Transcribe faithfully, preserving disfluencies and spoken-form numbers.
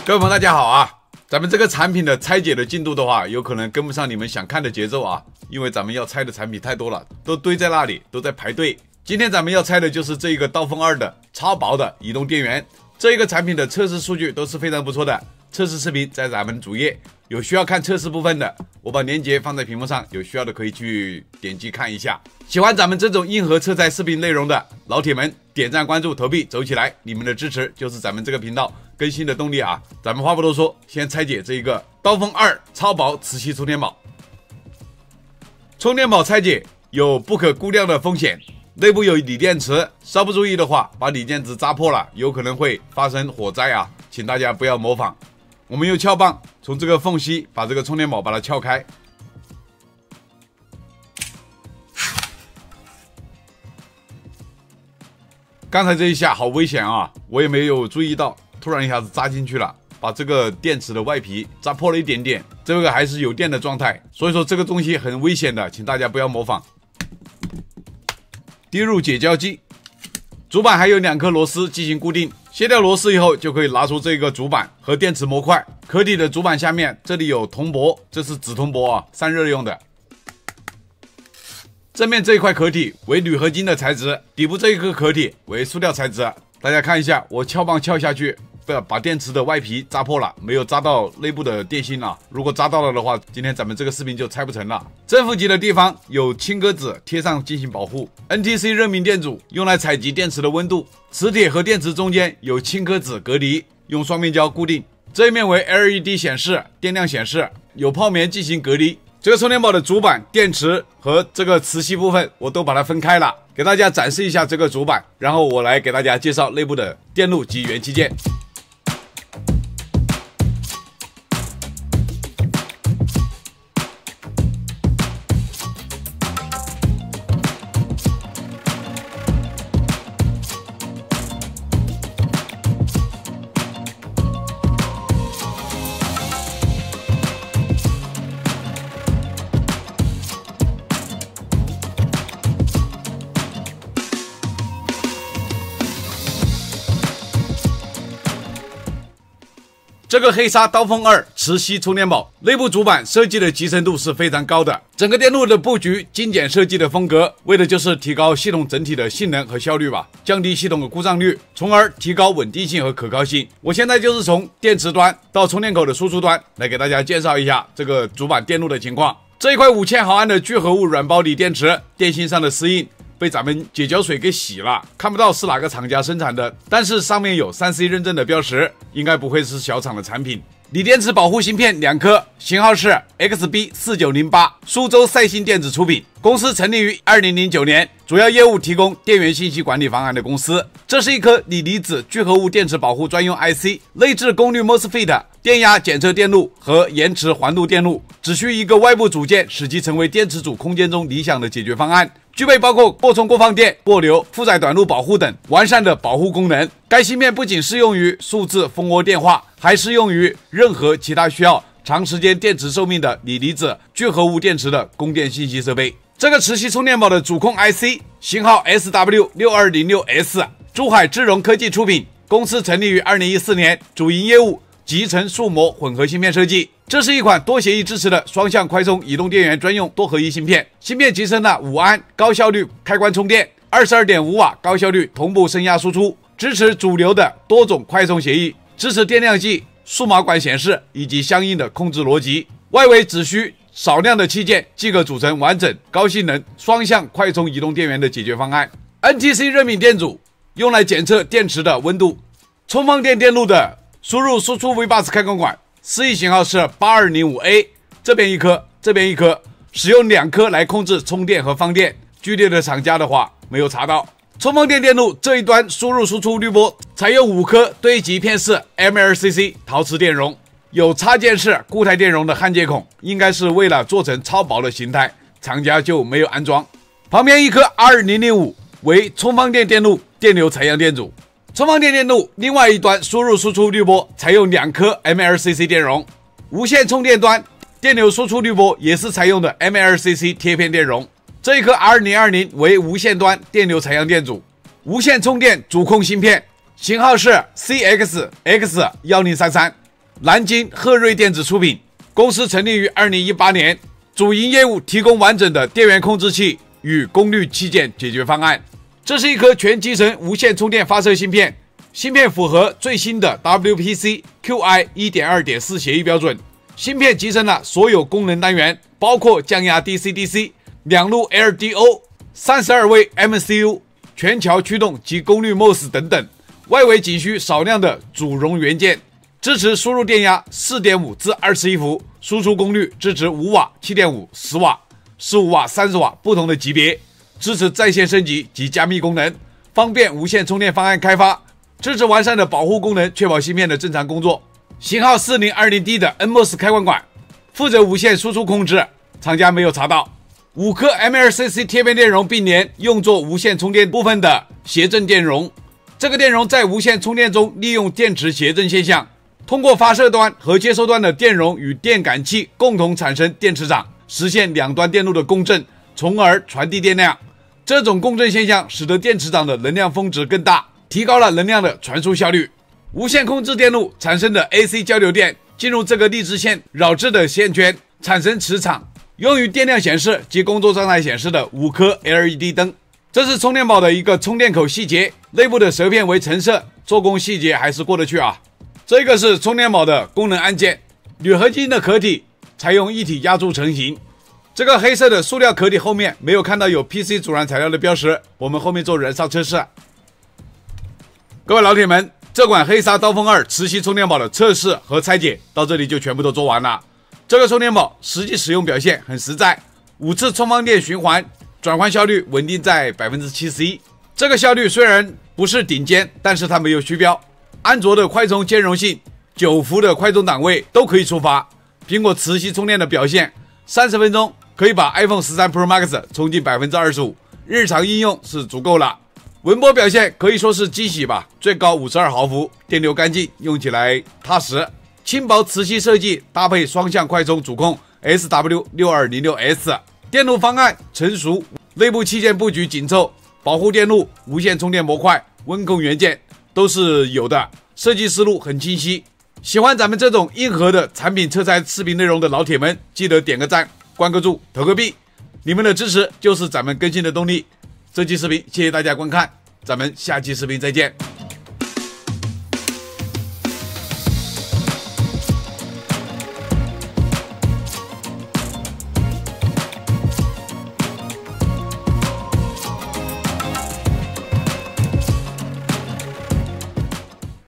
各位朋友大家好啊，咱们这个产品的拆解的进度的话，有可能跟不上你们想看的节奏啊，因为咱们要拆的产品太多了，都堆在那里，都在排队。今天咱们要拆的就是这个刀锋二的超薄的移动电源，这一个产品的测试数据都是非常不错的，测试视频在咱们主页，有需要看测试部分的，我把链接放在屏幕上，有需要的可以去点击看一下。喜欢咱们这种硬核测拆视频内容的老铁们，点赞关注投币走起来，你们的支持就是咱们这个频道更新的动力啊！咱们话不多说，先拆解这一个刀锋二超薄磁吸充电宝。充电宝拆解有不可估量的风险，内部有锂电池，稍不注意的话，把锂电池扎破了，有可能会发生火灾啊！请大家不要模仿。我们用撬棒从这个缝隙把这个充电宝把它撬开。刚才这一下好危险啊，我也没有注意到，突然一下子扎进去了，把这个电池的外皮扎破了一点点，这个还是有电的状态，所以说这个东西很危险的，请大家不要模仿。滴入解胶剂，主板还有两颗螺丝进行固定，卸掉螺丝以后就可以拿出这个主板和电池模块。壳体的主板下面这里有铜箔，这是紫铜箔啊，散热用的。正面这一块壳体为铝合金的材质，底部这一颗壳体为塑料材质。大家看一下，我撬棒撬下去，不要把电池的外皮扎破了，没有扎到内部的电芯啊。如果扎到了的话，今天咱们这个视频就拆不成了。正负极的地方有轻鸽子贴上进行保护。N T C 热敏电阻用来采集电池的温度，磁铁和电池中间有轻鸽子隔离，用双面胶固定。这一面为 L E D 显示，电量显示，有泡棉进行隔离。这个充电宝的主板、电池和这个磁吸部分我都把它分开了，给大家展示一下这个主板，然后我来给大家介绍内部的电路及元器件。这个黑鲨刀锋二磁吸充电宝内部主板设计的集成度是非常高的，整个电路的布局精简设计的风格，为的就是提高系统整体的性能和效率吧，降低系统的故障率，从而提高稳定性和可靠性。我现在就是从电池端到充电口的输出端来给大家介绍一下这个主板电路的情况。这一块五千毫安的聚合物软包锂电池，电芯上的丝印被咱们解胶水给洗了，看不到是哪个厂家生产的，但是上面有 三 C 认证的标识，应该不会是小厂的产品。锂电池保护芯片两颗，型号是 X B 四九零八， 苏州赛信电子出品，公司成立于二零零九年，主要业务提供电源信息管理方案的公司。这是一颗锂离子聚合物电池保护专用 I C， 内置功率 MOSFET、电压检测电路和延迟环路电路，只需一个外部组件，使其成为电池组空间中理想的解决方案。具备包括过充过放电、过流、负载短路保护等完善的保护功能。该芯片不仅适用于数字蜂窝电话，还适用于任何其他需要长时间电池寿命的锂离子聚合物电池的供电信息设备。这个磁吸充电宝的主控 I C 型号 S W 六二零六 S， 珠海智荣科技出品，公司成立于二零一四年，主营业务集成数模混合芯片设计。这是一款多协议支持的双向快充移动电源专用多合一芯片，芯片集成了五安高效率开关充电、二十二点五瓦高效率同步升压输出，支持主流的多种快充协议，支持电量计、数码管显示以及相应的控制逻辑。外围只需少量的器件即可组成完整高性能双向快充移动电源的解决方案。 N T C 热敏电阻用来检测电池的温度。充放电电路的输入输出 V bus 开关管，思域型号是 八二零五 A， 这边一颗，这边一颗，使用两颗来控制充电和放电。剧烈的厂家的话没有查到。充放电电路这一端输入输出滤波采用五颗堆积片式 M L C C 陶瓷电容，有插件式固态电容的焊接孔，应该是为了做成超薄的形态，厂家就没有安装。旁边一颗 R零零五 为充放电电路电流采样电阻。充放电电路另外一端输入输出滤波采用两颗 M L C C 电容，无线充电端电流输出滤波也是采用的 M L C C 贴片电容。这一颗 R零二零 为无线端电流采样电阻，无线充电主控芯片，型号是 C X X 一零三三， 南京赫瑞电子出品，公司成立于二零一八年，主营业务提供完整的电源控制器与功率器件解决方案。这是一颗全集成无线充电发射芯片，芯片符合最新的 W P C Q I 一点二点四 协议标准。芯片集成了所有功能单元，包括降压 D C D C、两路 L D O、三十二位 M C U、全桥驱动及功率 M O S 等等。外围仅需少量的主熔元件，支持输入电压 四点五 至二十一伏，输出功率支持五瓦、七点五、十瓦、十五瓦、三十瓦不同的级别，支持在线升级及加密功能，方便无线充电方案开发，支持完善的保护功能，确保芯片的正常工作。型号 四零二零 D 的 N M O S 开关管负责无线输出控制，厂家没有查到。五颗 M L C C 贴片电容并联，用作无线充电部分的谐振电容。这个电容在无线充电中利用电池谐振现象，通过发射端和接收端的电容与电感器共同产生电磁场，实现两端电路的共振，从而传递电量。这种共振现象使得电磁场的能量峰值更大，提高了能量的传输效率。无线控制电路产生的 A C 交流电进入这个励志线绕置的线圈，产生磁场，用于电量显示及工作状态显示的五颗 L E D 灯。这是充电宝的一个充电口细节，内部的舌片为橙色，做工细节还是过得去啊。这个是充电宝的功能按键，铝合金的壳体采用一体压铸成型。这个黑色的塑料壳体后面没有看到有 P C 阻燃材料的标识，我们后面做燃烧测试。各位老铁们，这款黑鲨刀锋二磁吸充电宝的测试和拆解到这里就全部都做完了。这个充电宝实际使用表现很实在，五次充放电循环，转换效率稳定在 百分之七十一。 这个效率虽然不是顶尖，但是它没有虚标。安卓的快充兼容性、九伏的快充档位都可以触发。苹果磁吸充电的表现，三十分钟可以把 iPhone 十三 Pro Max 充进 百分之二十五， 日常应用是足够了。文波表现可以说是惊喜吧，最高五十二毫伏，电流干净，用起来踏实。轻薄磁吸设计搭配双向快充主控 S W 六二零六 S， 电路方案成熟，内部器件布局紧凑，保护电路、无线充电模块、温控元件都是有的，设计思路很清晰。喜欢咱们这种硬核的产品测拆视频内容的老铁们，记得点个赞、关个注、投个币，你们的支持就是咱们更新的动力。这期视频谢谢大家观看，咱们下期视频再见。